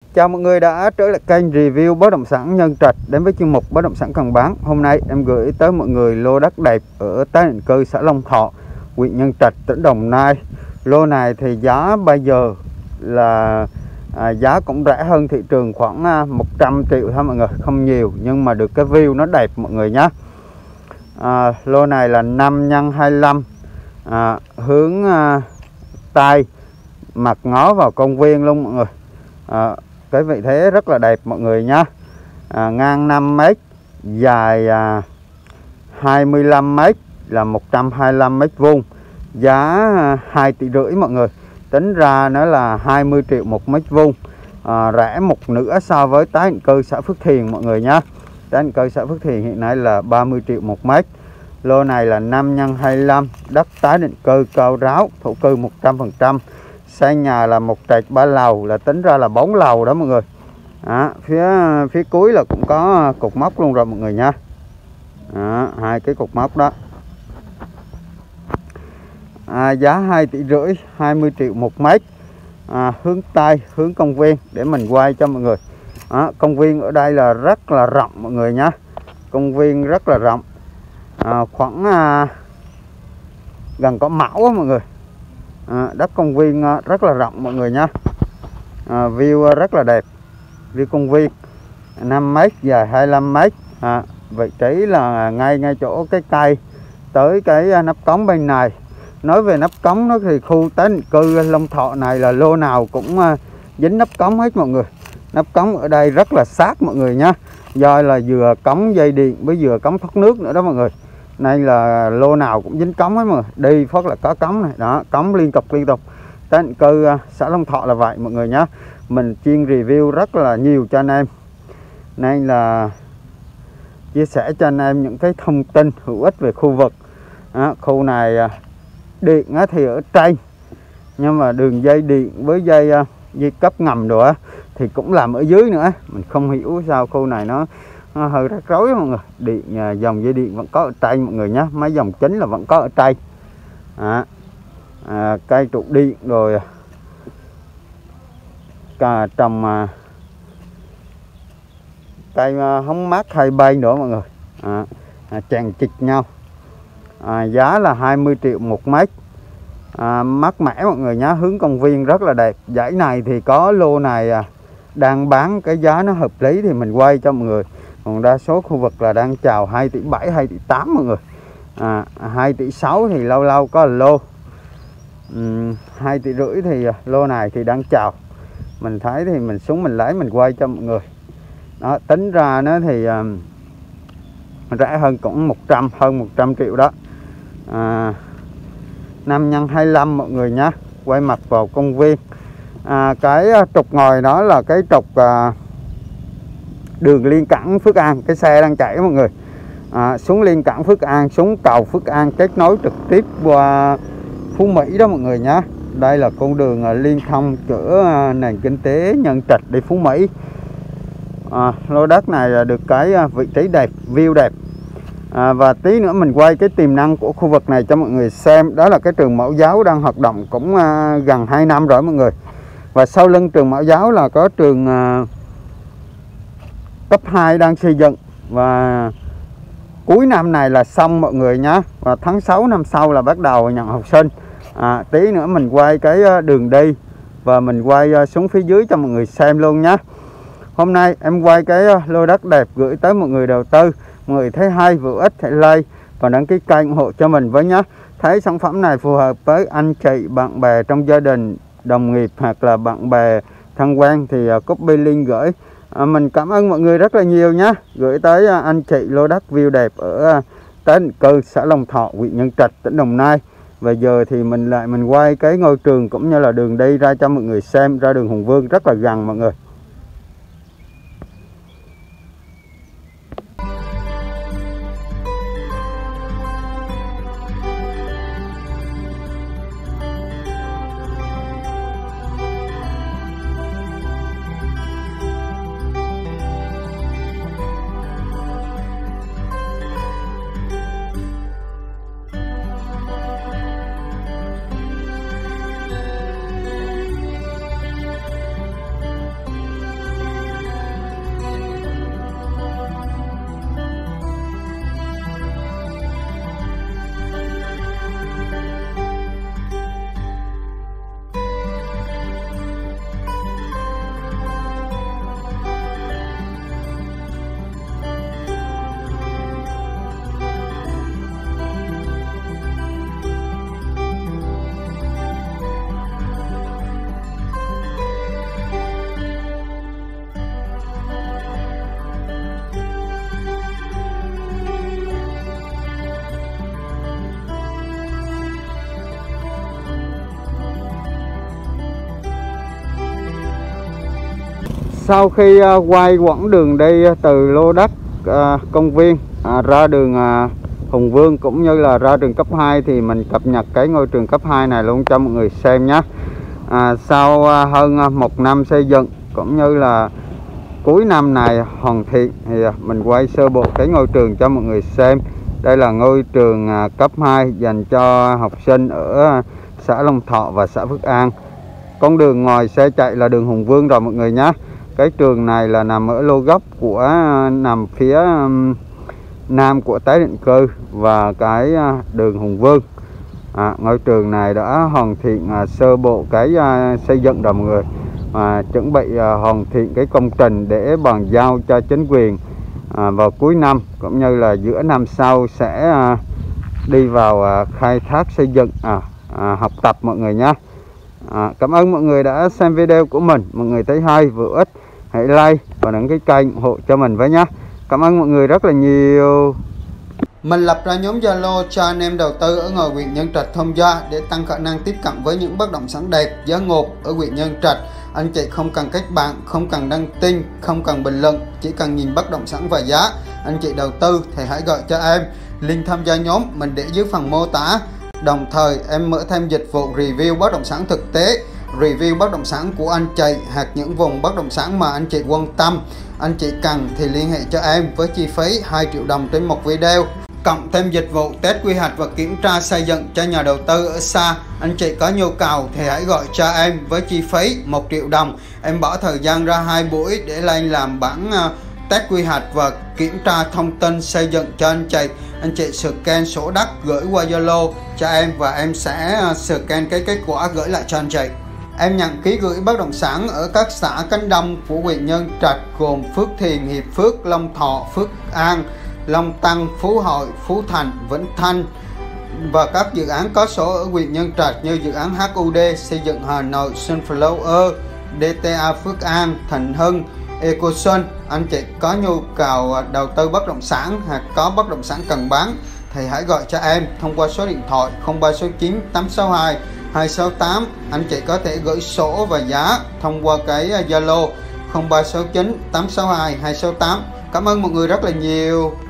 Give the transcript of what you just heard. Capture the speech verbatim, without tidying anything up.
Chào mọi người đã trở lại kênh review bất động sản Nhân Trạch đến với chuyên mục bất động sản cần bán. Hôm nay em gửi tới mọi người lô đất đẹp ở tái định cư xã Long Thọ, huyện Nhân Trạch, tỉnh Đồng Nai. Lô này thì giá bây giờ là à, giá cũng rẻ hơn thị trường khoảng à, một trăm triệu thôi mọi người, không nhiều nhưng mà được cái view nó đẹp mọi người nhé. À, lô này là năm nhân hai mươi lăm, à, hướng à, Tây, mặt ngó vào công viên luôn mọi người. À, cái vị thế rất là đẹp mọi người nhé. À, ngang năm mét, dài à, hai mươi lăm mét, là một trăm hai mươi lăm mét vuông, giá hai tỷ rưỡi mọi người, tính ra nó là hai mươi triệu một mét vuông, à, rẻ một nửa so với tái định cư xã Phước Thiền mọi người nhé. Tái định cư xã Phước Thiền hiện nay là ba mươi triệu một mét. Lô này là năm nhân hai mươi lăm, đất tái định cư cao ráo, thổ cư một trăm phần trăm. Xây nhà là một trệt ba lầu, là tính ra là bốn lầu đó mọi người. Đó, phía phía cuối là cũng có cột mốc luôn rồi mọi người nha. Đó, hai cái cột mốc đó. À, giá hai tỷ rưỡi, hai mươi triệu một mét. À, hướng Tây, hướng công viên để mình quay cho mọi người. Đó, công viên ở đây là rất là rộng mọi người nhé. Công viên rất là rộng, à, khoảng à, gần có mẫu á mọi người. À, đất công viên rất là rộng mọi người nhé. À, view rất là đẹp. View công viên năm mét, dài hai mươi lăm mét. À, vị trí là ngay ngay chỗ cái cây tới cái nắp cống bên này. Nói về nắp cống nó thì khu tái định cư Long Thọ này là lô nào cũng dính nắp cống hết mọi người. Nắp cống ở đây rất là sát mọi người nhé, do là vừa cống dây điện với vừa cống thoát nước nữa đó mọi người, nên là lô nào cũng dính cống hết mọi người. Đi phát là có cống này đó, cống liên tục liên tục. Tái định cư xã Long Thọ là vậy mọi người nhé. Mình chuyên review rất là nhiều cho anh em, nên là chia sẻ cho anh em những cái thông tin hữu ích về khu vực. Đó, khu này điện thì ở trên, nhưng mà đường dây điện với dây dây cấp ngầm nữa thì cũng làm ở dưới nữa. Mình không hiểu sao khu này nó, nó hơi rắc rối mọi người. Điện dòng dây điện vẫn có ở trên mọi người nhé, mấy dòng chính là vẫn có ở trên. À, à, cây trụ điện rồi cả trồng à, cây hóng mát hai bên nữa mọi người. À, à, chèn chịch nhau. À, giá là hai mươi triệu một mét. À, mát mẻ mọi người nhé, hướng công viên rất là đẹp. Dãy này thì có lô này à, đang bán cái giá nó hợp lý thì mình quay cho mọi người. Còn đa số khu vực là đang chào hai tỷ bảy, hai tỷ tám mọi người. À, hai tỷ sáu thì lâu lâu có lô. uhm, hai tỷ rưỡi thì lô này thì đang chào. Mình thấy thì mình xuống mình lấy mình quay cho mọi người. Đó, tính ra nó thì uh, rẻ hơn cũng một trăm, hơn một trăm triệu đó. À, năm nhân hai mươi lăm mọi người nhé, quay mặt vào công viên. À, cái trục ngồi đó là cái trục uh, đường liên cảng Phước An, cái xe đang chạy mọi người. À, xuống liên cảng Phước An, xuống cầu Phước An kết nối trực tiếp qua Phú Mỹ đó mọi người nhé. Đây là con đường uh, liên thông giữa uh, nền kinh tế Nhân Trạch đi Phú Mỹ. À, lô đất này được cái uh, vị trí đẹp, view đẹp. À, và tí nữa mình quay cái tiềm năng của khu vực này cho mọi người xem. Đó là cái trường mẫu giáo đang hoạt động cũng uh, gần hai năm rồi mọi người. Và sau lưng trường mẫu giáo là có trường uh, cấp hai đang xây dựng. Và cuối năm này là xong mọi người nhé. Và tháng sáu năm sau là bắt đầu nhận học sinh. À, tí nữa mình quay cái đường đi và mình quay xuống phía dưới cho mọi người xem luôn nhé. Hôm nay em quay cái lô đất đẹp gửi tới mọi người đầu tư. Mọi người thấy hay, hữu ích hãy like và đăng ký kênh ủng hộ cho mình với nhé. Thấy sản phẩm này phù hợp với anh chị, bạn bè trong gia đình, đồng nghiệp hoặc là bạn bè thân quen thì copy link gửi. À, mình cảm ơn mọi người rất là nhiều nhé. Gửi tới anh chị lô đất view đẹp ở tái định cư xã Long Thọ, huyện Nhân Trạch, tỉnh Đồng Nai. Và giờ thì mình lại mình quay cái ngôi trường cũng như là đường đi ra cho mọi người xem, ra đường Hùng Vương rất là gần mọi người. sau khi uh, quay quãng đường đi từ lô đất uh, công viên uh, ra đường uh, Hùng Vương cũng như là ra trường cấp hai thì mình cập nhật cái ngôi trường cấp hai này luôn cho mọi người xem nhé. À, sau uh, hơn uh, một năm xây dựng cũng như là cuối năm này hoàn thiện thì uh, mình quay sơ bộ cái ngôi trường cho mọi người xem. Đây là ngôi trường uh, cấp hai dành cho học sinh ở uh, xã Long Thọ và xã Phước An. Con đường ngoài xe chạy là đường Hùng Vương rồi mọi người nhé. Cái trường này là nằm ở lô gốc của uh, nằm phía um, nam của tái định cư và cái uh, đường Hùng Vương. À, ngôi trường này đã hoàn thiện uh, sơ bộ cái uh, xây dựng rồi mọi người, à, chuẩn bị uh, hoàn thiện cái công trình để bàn giao cho chính quyền à, vào cuối năm cũng như là giữa năm sau sẽ uh, đi vào uh, khai thác xây dựng, à, à, học tập mọi người nhé. À, cảm ơn mọi người đã xem video của mình. Mọi người thấy hay vừa ích hãy like và đăng ký kênh ủng hộ cho mình với nhé. Cảm ơn mọi người rất là nhiều. Mình lập ra nhóm Zalo cho anh em đầu tư ở ngoài huyện Nhân Trạch tham gia để tăng khả năng tiếp cận với những bất động sản đẹp, giá ngột ở huyện Nhân Trạch. Anh chị không cần kết bạn, không cần đăng tin, không cần bình luận, chỉ cần nhìn bất động sản và giá. Anh chị đầu tư thì hãy gọi cho em. Link tham gia nhóm mình để dưới phần mô tả. Đồng thời em mở thêm dịch vụ review bất động sản thực tế, review bất động sản của anh chị hoặc những vùng bất động sản mà anh chị quan tâm. Anh chị cần thì liên hệ cho em với chi phí hai triệu đồng trên một video. Cộng thêm dịch vụ test quy hoạch và kiểm tra xây dựng cho nhà đầu tư ở xa. Anh chị có nhu cầu thì hãy gọi cho em với chi phí một triệu đồng. Em bỏ thời gian ra hai buổi để lên làm bản uh, test quy hoạch và kiểm tra thông tin xây dựng cho anh chị. Anh chị scan sổ đất gửi qua Zalo cho em và em sẽ uh, scan cái kết quả gửi lại cho anh chị. Em nhận ký gửi bất động sản ở các xã cánh đông của huyện Nhân Trạch gồm Phước Thiền, Hiệp Phước, Long Thọ, Phước An, Long Tân, Phú Hội, Phú Thành, Vĩnh Thanh và các dự án có sổ ở huyện Nhân Trạch như dự án hát u đê xây dựng Hà Nội, Sunflower, đê tê a Phước An, Thành Hưng, EcoSun. Anh chị có nhu cầu đầu tư bất động sản hoặc có bất động sản cần bán thì hãy gọi cho em thông qua số điện thoại không ba sáu chín tám sáu hai hai sáu tám. Anh chị có thể gửi sổ và giá thông qua cái Zalo không ba sáu chín tám sáu hai hai sáu tám. Cảm ơn mọi người rất là nhiều.